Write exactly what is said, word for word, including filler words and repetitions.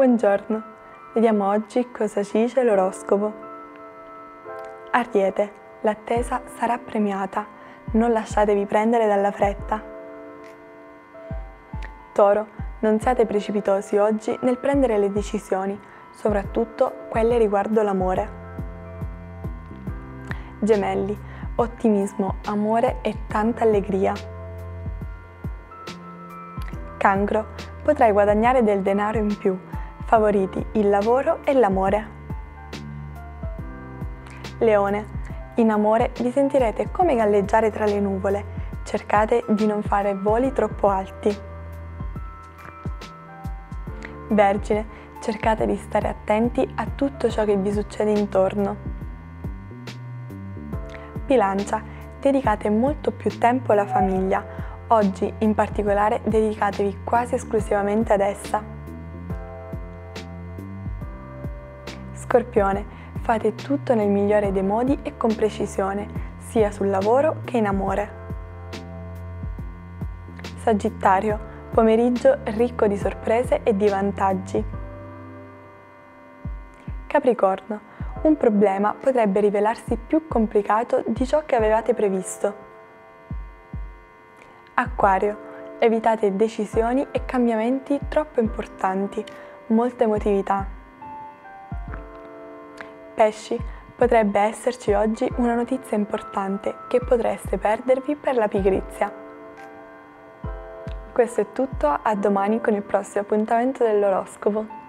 Buongiorno, vediamo oggi cosa ci dice l'oroscopo. Ariete, l'attesa sarà premiata, non lasciatevi prendere dalla fretta. Toro, non siate precipitosi oggi nel prendere le decisioni, soprattutto quelle riguardo l'amore. Gemelli, ottimismo, amore e tanta allegria. Cancro, potrai guadagnare del denaro in più, favoriti il lavoro e l'amore. Leone, in amore vi sentirete come galleggiare tra le nuvole, cercate di non fare voli troppo alti. Vergine, cercate di stare attenti a tutto ciò che vi succede intorno. Bilancia, dedicate molto più tempo alla famiglia, oggi in particolare dedicatevi quasi esclusivamente ad essa. Scorpione, fate tutto nel migliore dei modi e con precisione, sia sul lavoro che in amore. Sagittario, pomeriggio ricco di sorprese e di vantaggi. Capricorno, un problema potrebbe rivelarsi più complicato di ciò che avevate previsto. Acquario, evitate decisioni e cambiamenti troppo importanti, molta emotività. Pesci, potrebbe esserci oggi una notizia importante che potreste perdervi per la pigrizia. Questo è tutto, a domani con il prossimo appuntamento dell'oroscopo.